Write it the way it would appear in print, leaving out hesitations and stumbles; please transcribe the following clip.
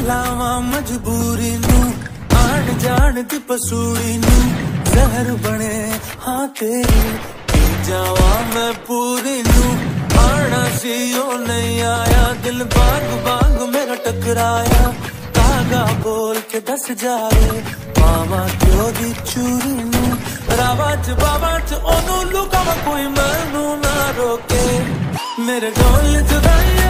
लावा मजबूरी नू आन जान दी पसूड़ी नू जहर बने हाँ तेरी पी जावा मैं पूरी नू आना सी ओ नहीं आया दिल बाग बाग मेरा टकराया धागा बोल के दस जावे मामा क्यों दी चूरी नू रावा च बाबा च ओनू लुकावा कोई मैनू ना रोके मेरे ढोल जुदाई